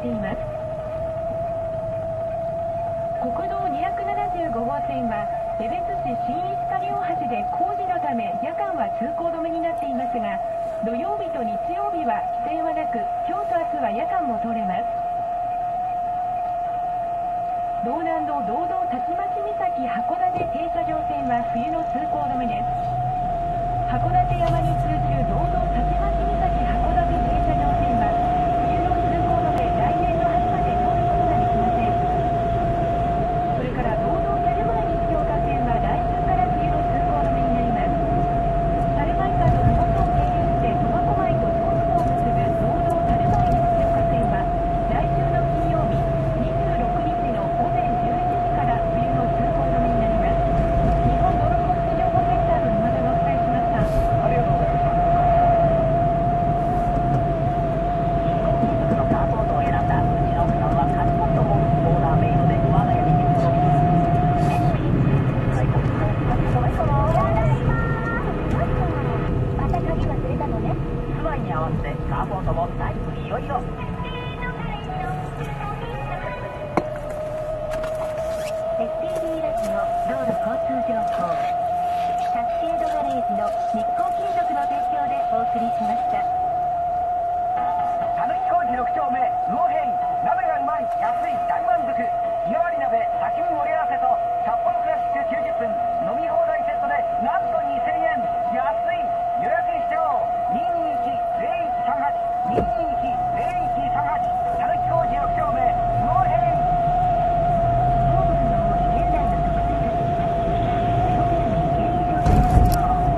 ています。国道275号線は江別市新石狩大橋で工事のため夜間は通行止めになっていますが、土曜日と日曜日は規制はなく、今日と明日は夜間も通れます。道南の道道立町岬函館停車場線は冬の通行止めです。函館山に通じる道道立町岬函館停車場線は冬の通行止め、来年の春まで通ることができません。それから道道猿前西京華線は来週から冬の通行止めになります。猿前間の麓を経由して苫小牧と四国を結ぶ道道猿前西京華線は来週の金曜日26日の午前11時から冬の通行止めになります。日本道路交通情報センターの沼田がお伝えしました。 ありがとうございました。人工金属のカーポートを選んだうちの奥さんはカチコットもオーダーメイドで我が家に入れております。はい、 また鍵忘れたのね。 住まいに合わせてカーポートもタイプいろいろ。 STB ラジオ道路交通情報、タスケードガレージの日光金属の提供でお送りしました。 たぬき工事6丁目魚編、鍋がうまい、安い、大満足。日替わり鍋、刺身盛り合わせと札幌クラシック90分飲み放題セットでなんと2000円。安い。予約してよ。221-0138 221-0138、たぬき工事6丁目魚編。 動物の多い現代の特性があります。表面に原理状態の作業、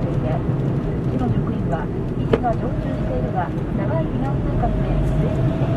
が常駐しているが長い避難生活で